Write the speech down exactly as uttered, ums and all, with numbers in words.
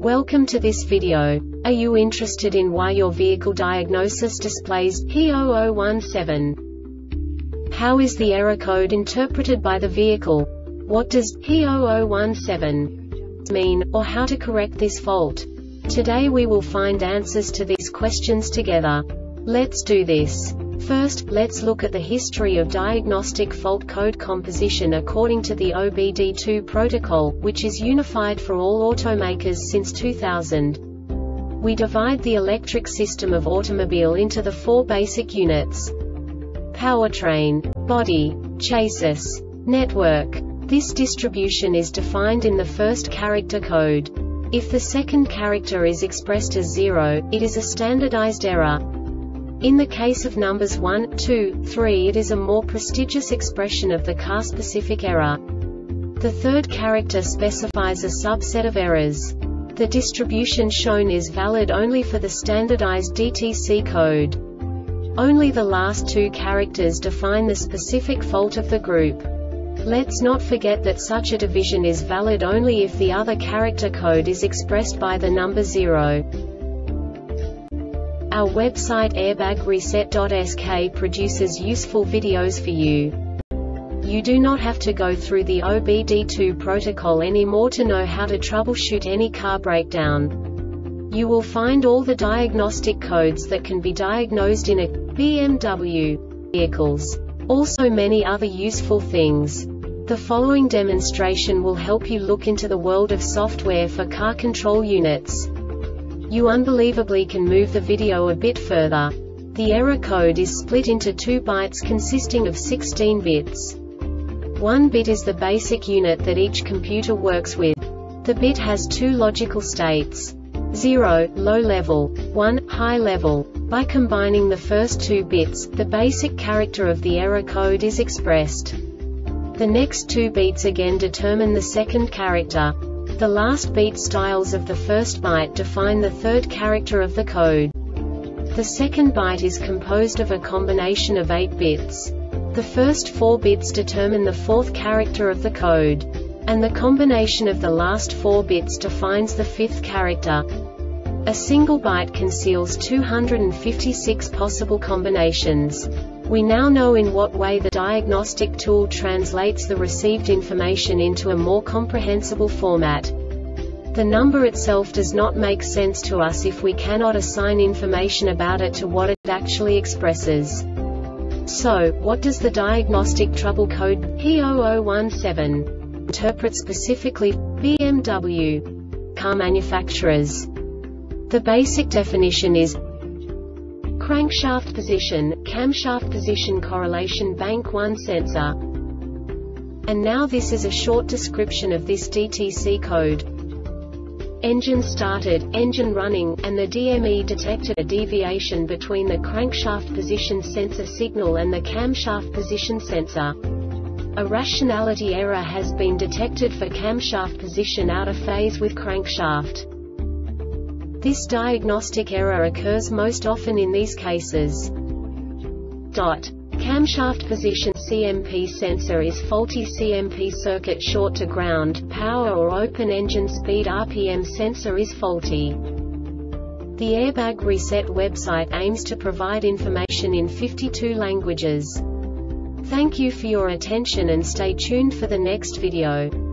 Welcome to this video. Are you interested in why your vehicle diagnosis displays P zero zero one seven? How is the error code interpreted by the vehicle? What does P zero zero one seven mean, or how to correct this fault? Today we will find answers to these questions together. Let's do this. First, let's look at the history of diagnostic fault code composition according to the O B D two protocol, which is unified for all automakers since two thousand. We divide the electric system of automobile into the four basic units: powertrain, body, chassis, network. This distribution is defined in the first character code. If the second character is expressed as zero, it is a standardized error. In the case of numbers one, two, three, it is a more prestigious expression of the car-specific error. The third character specifies a subset of errors. The distribution shown is valid only for the standardized D T C code. Only the last two characters define the specific fault of the group. Let's not forget that such a division is valid only if the other character code is expressed by the number zero. Our website airbag reset dot S K produces useful videos for you. You do not have to go through the O B D two protocol anymore to know how to troubleshoot any car breakdown. You will find all the diagnostic codes that can be diagnosed in a B M W vehicles. Also many other useful things. The following demonstration will help you look into the world of software for car control units. You unbelievably can move the video a bit further. The error code is split into two bytes consisting of sixteen bits. One bit is the basic unit that each computer works with. The bit has two logical states: zero, low level, one, high level. By combining the first two bits, the basic character of the error code is expressed. The next two bits again determine the second character. The last beat styles of the first byte define the third character of the code. The second byte is composed of a combination of eight bits. The first four bits determine the fourth character of the code. And the combination of the last four bits defines the fifth character. A single byte conceals two hundred fifty-six possible combinations. We now know in what way the diagnostic tool translates the received information into a more comprehensible format. The number itself does not make sense to us if we cannot assign information about it to what it actually expresses. So, what does the diagnostic trouble code P zero zero one seven interpret specifically for B M W car manufacturers? The basic definition is crankshaft position, camshaft position correlation bank one sensor. And now this is a short description of this D T C code. Engine started, engine running, and the D M E detected a deviation between the crankshaft position sensor signal and the camshaft position sensor. A rationality error has been detected for camshaft position out of phase with crankshaft. This diagnostic error occurs most often in these cases. Dot. Camshaft position C M P sensor is faulty. C M P circuit short to ground, power or open engine speed R P M sensor is faulty. The Airbag Reset website aims to provide information in fifty-two languages. Thank you for your attention and stay tuned for the next video.